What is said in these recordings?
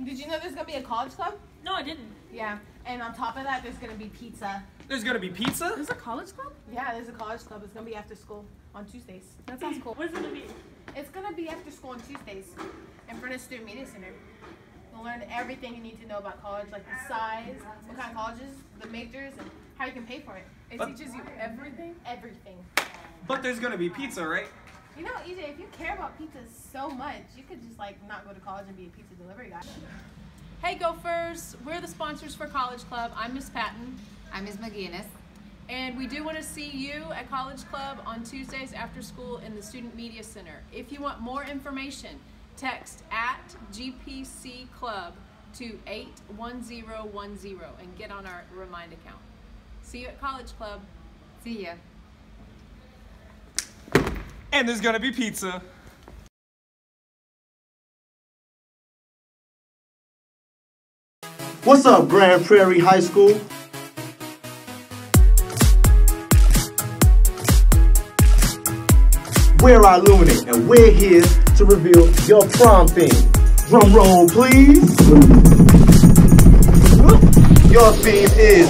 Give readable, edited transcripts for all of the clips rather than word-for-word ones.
did you know there's gonna be a college club? No, I didn't. Yeah, and on top of that, there's gonna be pizza. There's gonna be pizza? There's a college club? Yeah, there's a college club. It's gonna be after school on Tuesdays. That sounds cool. What is it gonna be? It's gonna be after school on Tuesdays in front of Student Media Center. You'll learn everything you need to know about college, like the size, what kind of colleges, the majors, and how you can pay for it. It teaches you everything? Everything. But there's gonna be pizza, right? You know, EJ, if you care about pizza so much, you could just like not go to college and be a pizza delivery guy. Hey Gophers, we're the sponsors for College Club. I'm Miss Patton. I'm Ms. McGinnis. And we do want to see you at College Club on Tuesdays after school in the Student Media Center. If you want more information, text @GPC Club to 81010 and get on our Remind account. See you at College Club. See ya. And there's gonna be pizza. What's up, Grand Prairie High School? We're Illuminate, and we're here to reveal your prom theme. Drum roll, please. Your theme is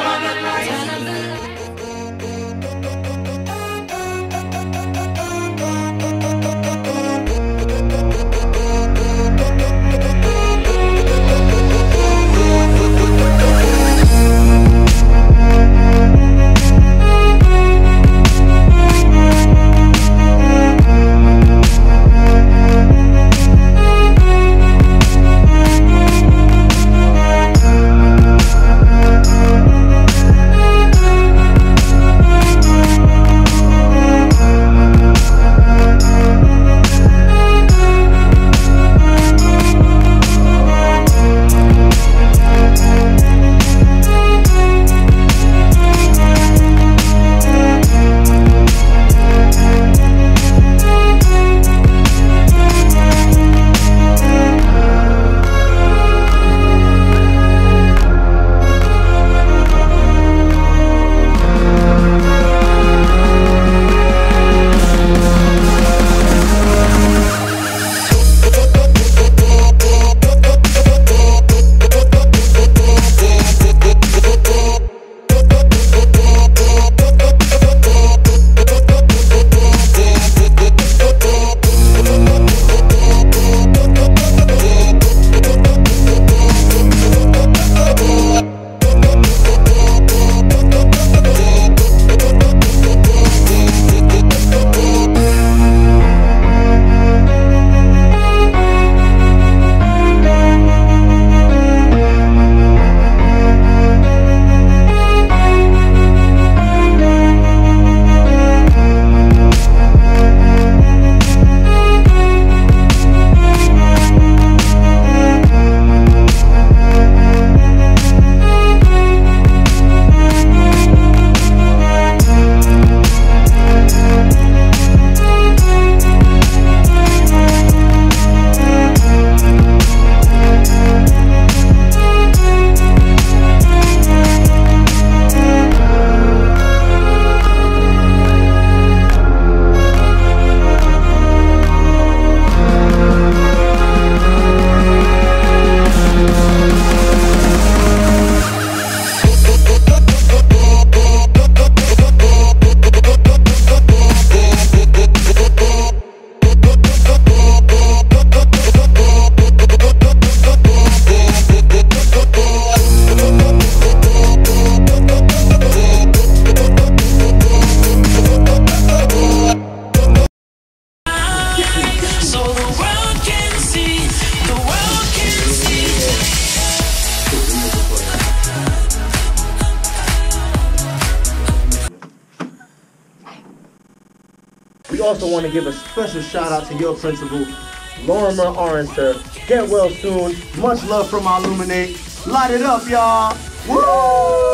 We also want to give a special shout out to your principal, Lorimer Orenster. Get well soon. Much love from Illuminate. Light it up, y'all. Woo!